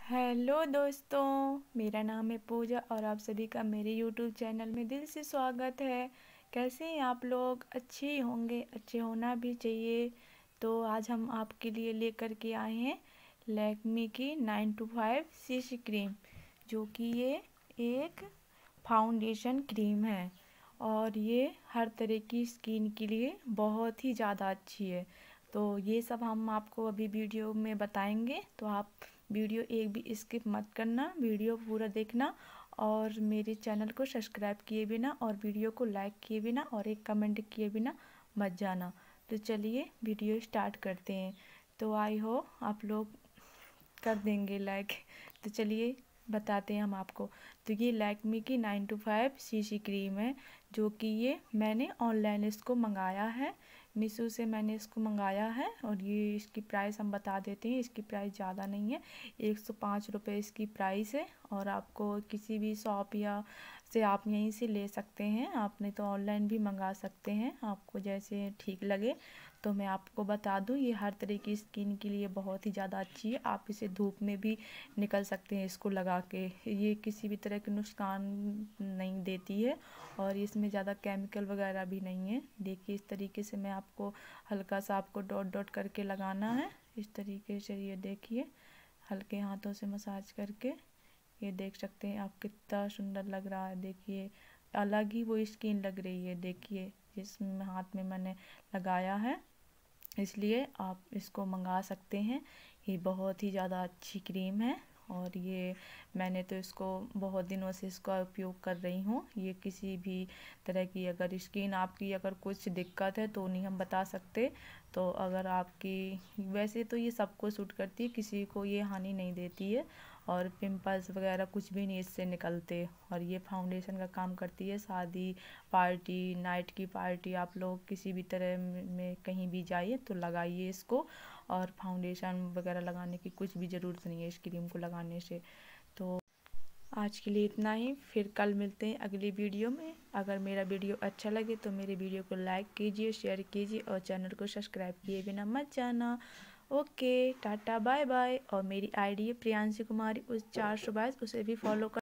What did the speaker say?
Hello दोस्तों, मेरा नाम है पूजा और आप सभी का मेरे यूट्यूब चैनल में दिल से स्वागत है। कैसे हैं आप लोग? अच्छे ही होंगे, अच्छे होना भी चाहिए। तो आज हम आपके लिए लेकर के आए हैं लैक्मे की 925 सीसी क्रीम, जो कि ये एक फाउंडेशन क्रीम है और ये हर तरह की स्किन के लिए बहुत ही ज़्यादा अच्छी है। तो ये सब हम आपको अभी वीडियो में बताएंगे, तो आप वीडियो एक भी स्किप मत करना, वीडियो पूरा देखना और मेरे चैनल को सब्सक्राइब किए बिना और वीडियो को लाइक किए बिना और एक कमेंट किए बिना मत जाना। तो चलिए वीडियो स्टार्ट करते हैं। तो आई हो आप लोग कर देंगे लाइक। तो चलिए बताते हैं हम आपको। तो ये लैक्मे की 925 सीसी क्रीम है, जो कि ये मैंने ऑनलाइन इसको मंगाया है, मीशो से मैंने इसको मंगाया है। और ये इसकी प्राइस हम बता देते हैं, इसकी प्राइस ज़्यादा नहीं है, 105 रुपये इसकी प्राइस है। और आपको किसी भी शॉप या से आप यहीं से ले सकते हैं, आप नहीं तो ऑनलाइन भी मंगा सकते हैं, आपको जैसे ठीक लगे। तो मैं आपको बता दूं, ये हर तरह की स्किन के लिए बहुत ही ज़्यादा अच्छी है। आप इसे धूप में भी निकल सकते हैं इसको लगा के, ये किसी भी तरह के नुकसान नहीं देती है और इसमें ज़्यादा केमिकल वगैरह भी नहीं है। देखिए इस तरीके से मैं आपको हल्का सा आपको डॉट डॉट करके लगाना है, इस तरीके से। ये देखिए हल्के हाथों से मसाज करके, ये देख सकते हैं आप कितना सुंदर लग रहा है। देखिए अलग ही वो स्किन लग रही है। देखिए जिसमें हाथ में मैंने लगाया है, इसलिए आप इसको मंगा सकते हैं। ये बहुत ही ज़्यादा अच्छी क्रीम है और ये मैंने तो इसको बहुत दिनों से इसका उपयोग कर रही हूँ। ये किसी भी तरह की अगर स्किन आपकी अगर कुछ दिक्कत है तो नहीं हम बता सकते। तो अगर आपकी, वैसे तो ये सबको सूट करती है, किसी को ये हानि नहीं देती है और पिंपल्स वगैरह कुछ भी नहीं इससे निकलते। और ये फाउंडेशन का काम करती है, शादी पार्टी, नाइट की पार्टी, आप लोग किसी भी तरह में कहीं भी जाइए तो लगाइए इसको। और फाउंडेशन वगैरह लगाने की कुछ भी ज़रूरत नहीं है इस क्रीम को लगाने से। तो आज के लिए इतना ही, फिर कल मिलते हैं अगली वीडियो में। अगर मेरा वीडियो अच्छा लगे तो मेरे वीडियो को लाइक कीजिए, शेयर कीजिए और चैनल को सब्सक्राइब किए बिना मत जाना। Okay, tata bye bye. और मेरी आईडी है प्रियांशी कुमारी उस 422, उसे भी फॉलो कर